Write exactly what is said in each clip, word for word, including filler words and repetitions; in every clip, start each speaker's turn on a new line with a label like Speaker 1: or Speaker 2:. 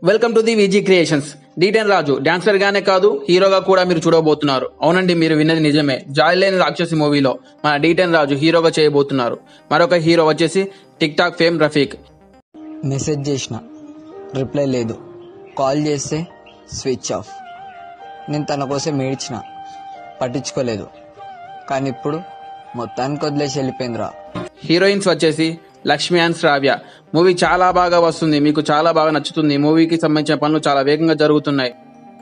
Speaker 1: Welcome to the VG creations. Dhee Raju dancer గానే కాదు హీరోగా కూడా మీరు చూడబోతున్నారు. అవునండి, మీరు విన్నది నిజమే. jalileni రాక్షసి మూవీలో మన ఢీ రాజు హీరోగా చేయబోతున్నారు. మరొక హీరో వచ్చేసి TikTok fame Rafiq.
Speaker 2: Message చేసిన రిప్లై లేదు, కాల్ చేస్తే స్విచ్ ఆఫ్. నేను తన కోసం ఏడ్చిన, పట్టించుకోలేదు. కానీ ఇప్పుడు మొత్తానికి వదిలేసి వెళ్ళిపోయిందిరా.
Speaker 1: హీరోయిన్స్ వచ్చేసి లక్ష్మి అండ్ శ్రావ్య. మూవీ చాలా బాగా వస్తుంది, మీకు చాలా బాగా నచ్చుతుంది. మూవీకి సంబంధించిన పనులు చాలా వేగంగా జరుగుతున్నాయి.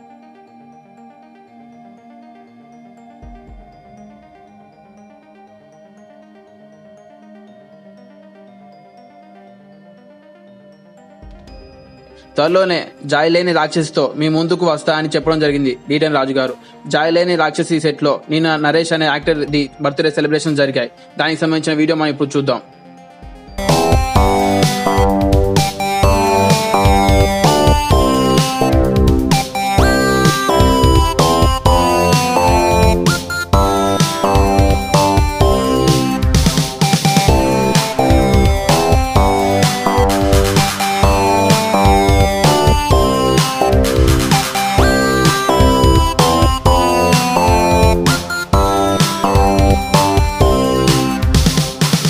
Speaker 1: త్వరలోనే jalileni రాక్షసితో మీ ముందుకు వస్తా అని చెప్పడం జరిగింది ఢీ రాజు గారు. jalileni రాక్షసి సెట్ లో నిన్న నరేష్ అనే యాక్టర్ ది బర్త్డే సెలబ్రేషన్ జరిగాయి. దానికి సంబంధించిన వీడియో మనం ఇప్పుడు చూద్దాం.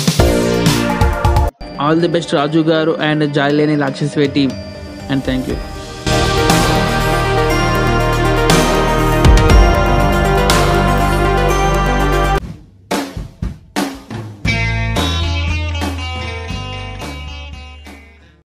Speaker 1: All the best Raju garu and jalileni rakshasive team, and thank you.